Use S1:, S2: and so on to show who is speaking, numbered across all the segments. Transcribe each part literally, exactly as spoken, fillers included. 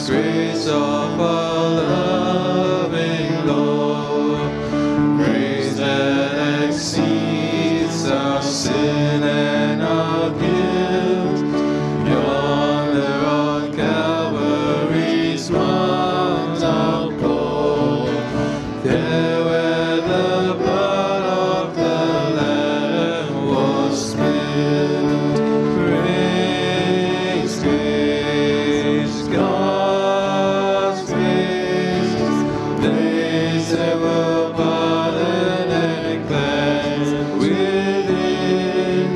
S1: grace of our loving Lord, grace that exceeds our sin and our guilt. Yonder on Calvary's mount outpour, there where the blood of the Lamb was spilled. Grace, grace, God's grace, grace that will pardon and cleanse within.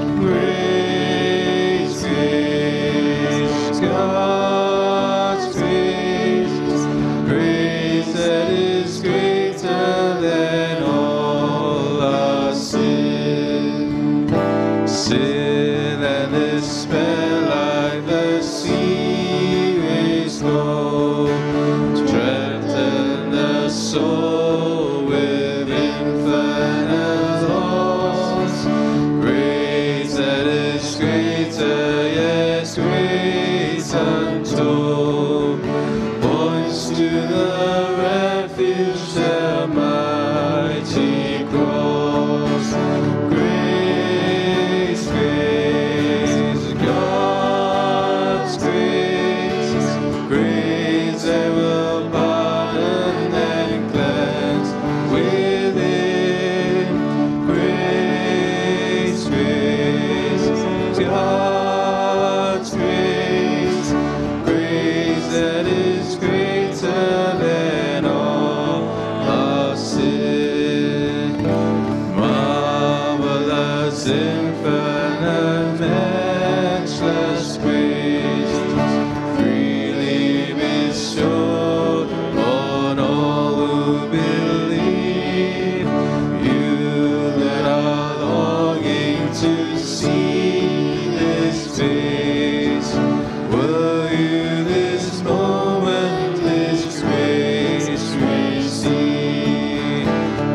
S1: Grace, grace, God's grace, grace that is greater than all our sin. Sin and despair like the sea waves low, strengthen the soul with infinite loss. Grace that is greater, yes, grace untold, points to the refuge, the mighty cross. Grace, grace, God's grace, grace that will pardon and cleanse within. Grace, grace, God's grace, grace that is greater than all our sin. Marvelous, infinite, matchless grace, freely bestowed on all who believe. You that are longing to see this face, will you this moment this grace receive?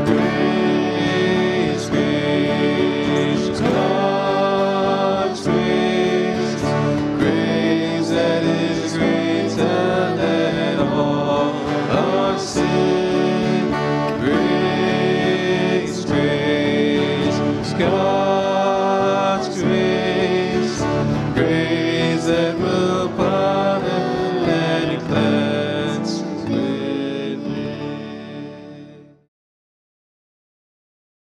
S1: Grace, grace, God's grace, grace that is greater than all our sin. Grace, grace, God's grace, grace that will pardon and cleanse